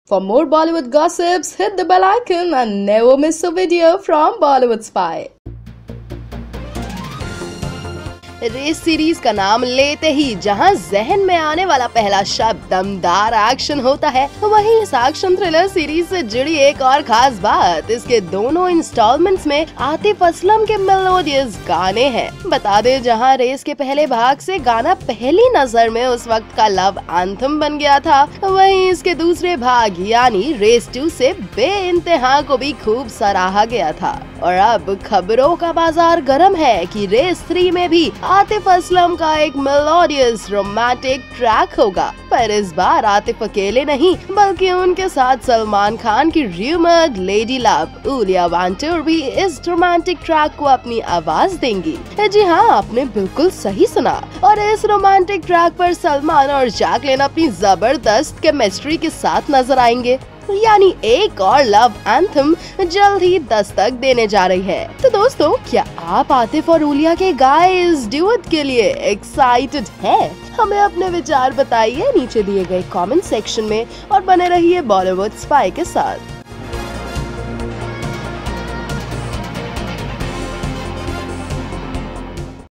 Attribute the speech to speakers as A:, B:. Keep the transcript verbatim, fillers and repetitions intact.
A: For more Bollywood gossips, hit the bell icon and never miss a video from Bollywood Spy. Race series का नाम लेते ही जहां जहन में आने वाला पहला शब्द दमदार एक्शन होता है, वहीं इस एक्शन थ्रिलर सीरीज से जुड़ी एक और खास बात इसके दोनों इंस्टॉलमेंट्स में आतिफ असलम के मेलोडियस गाने हैं। बता दे, जहां रेस के पहले भाग से गाना पहली नजर में उस वक्त का लव एंथम बन गया था, वहीं इसके दूसरे भाग यानी रेस टू से बेइंतहा को भी खूब सराहा गया था। और अब खबरों का बाजार गर्म है कि रेस थ्री में भी आतिफ असलम का एक मेलोडियस रोमांटिक ट्रैक होगा। पर इस बार आतिफ अकेले नहीं, बल्कि उनके साथ सलमान खान की rumoured lady love Iulia Vantur भी इस रोमांटिक ट्रैक को अपनी आवाज देंगी। जी हाँ, आपने बिल्कुल सही सुना। और इस रोमांटिक ट्रैक पर सलमान और जैकलिन अपनी जबरदस्त केमिस्ट्री के साथ नजर आएंगे, यानी एक और लव एंथम जल्द ही दस्तक देने जा रही है। तो दोस्तों, क्या आप आतिफ और उलिया के गाइस ड्यूएट के लिए एक्साइटेड हैं? हमें अपने विचार बताइए नीचे दिए गए कमेंट सेक्शन में और बने रहिए बॉलीवुड स्पाई के साथ।